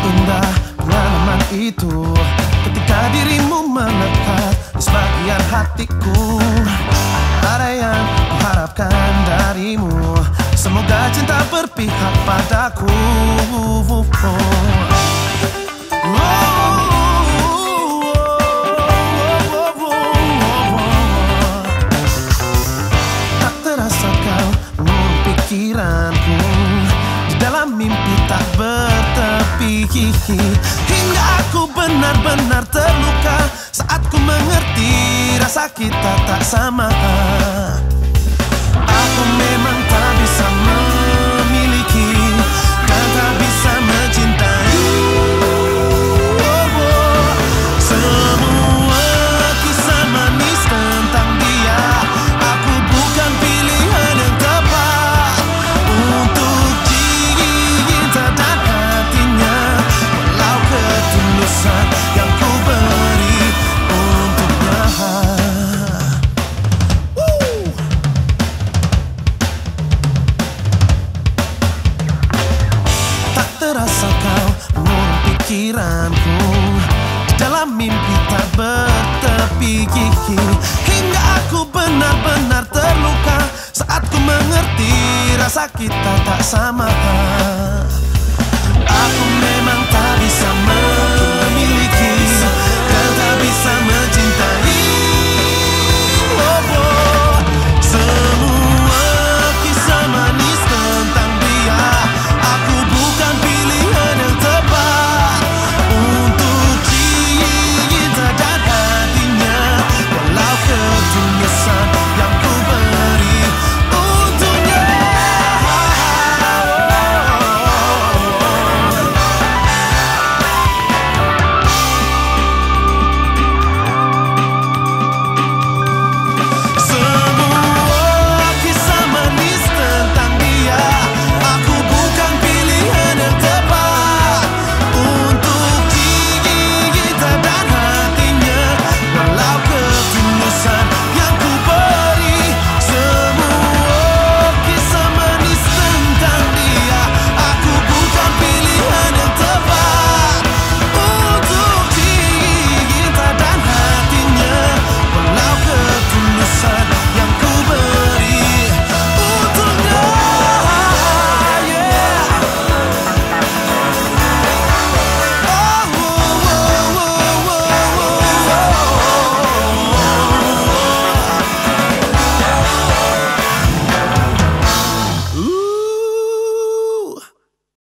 indah pengalaman itu ketika dirimu melekat di sebagian hatiku. Ada yang kuharapkan darimu, semoga cinta berpihak padaku. Tak terasa kau mengurung pikiranku, di dalam mimpi tak bertepi, hingga aku benar-benar terluka saat ku mengerti rasa kita tak sama. Aku memang tak bisa memiliki dan tak bisa mencintai. Semua kisah manis tentang dia, aku bukan pilihan yang tepat untuk cinta dan hatinya. Walau ketulusan yang ku beri untuknya. Tak terasa kau mengurung pikiranku, di dalam mimpi tak bertepi, hingga aku benar-benar terluka saat ku mengerti rasa kita tak sama.